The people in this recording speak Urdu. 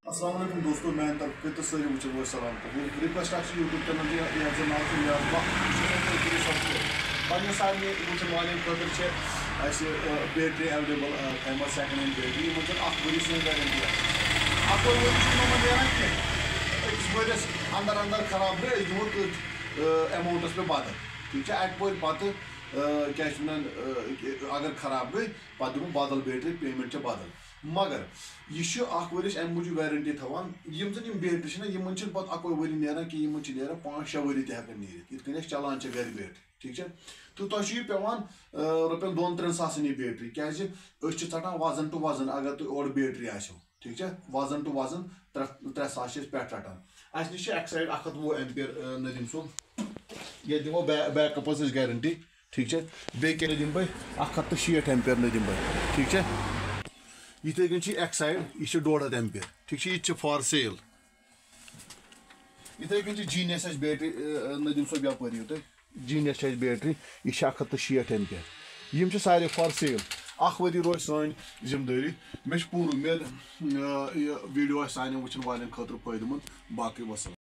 السلام علیکم دوستو میں طرف تو ساری وچن وہ سلام تو ریکویسٹ اچھی یوٹیوب چینل یہ نام سے یاد پنہ سارے وچن والن خاطر بیٹری ایویلیبل تھمت سیکنڈ ہینڈ بیٹری یہ زن اخ ؤری سن گارنٹی اکوے ؤری نیران کی أکِس ؤرِیَس اندر اندر خراب گٔے أسۍ دِمو تٔتھۍ ایماونٹس پہ بدل ٹھیک ہے اکہ پٲٹھۍ پتہٕ کیا اگر خراب گئی پتہٕ دِمو بدل بیٹری پیمنٹ بدل مگر یہ اخ ؤرِس امہِ موٗجوٗب ویرنٹی تھاوان یم زن یم بیٹری چھِ نا یمن چھِ پتہٕ اکوے ؤری نیران کینٛہہ یمن چھِ نیران 5-6 ؤری تہِ ہٮ۪کان نیٖرِتھ یِتھ کٔنۍ اَسہِ چلان چھِ گرِ بیٹری ٹھیک ہے تو تۄہہِ چھُ یہِ پیٚوان رۄپین 2-3 ساسن یہِ بیٹری کیازِ أسۍ چھِ ژٹان وزن ٹُو وزن اگر تُہۍ اورٕ بیٹری آسیو ٹھیک ہے وزن ٹُو وزن 3 ساس چھِ أسۍ پٮ۪ٹھ رٹان اسہِ نِش چھِ اکہِ سایڈ 120 ایمپیر ندیم صٲب ییٚتہِ دِمو بیک اپس أسۍ گارنٹی ٹھیک ہے بیٚیہِ کیٛاہ دِمہٕ بہٕ 160 ایمپیر ندیم بہٕ ٹھیک ہے یِتھے کٔنۍ چھِ اکہِ سایڈ یہِ چھِ 150 ایمپیر ٹھیک چھِ یہِ تہِ چھِ فار سیل یِتھے کٔنۍ چھِ جیٖنیس اَسہِ بیٹری ندیم صٲب یپٲرۍ یِیِو تُہۍ جیٖنیس چھِ اَسہِ بیٹری یہِ چھِ 160 ایمپیر یِم چھِ سارے فار سیل اکھ ؤری روزِ سٲنۍ ذمہٕ دٲری مےٚ چھِ پوٗرٕ اُمید یہِ ویٖڈیو آسہِ سانٮ۪ن وٕچھن والٮ۪ن خٲطرٕ فٲیدٕ منٛد باقٕے وسلام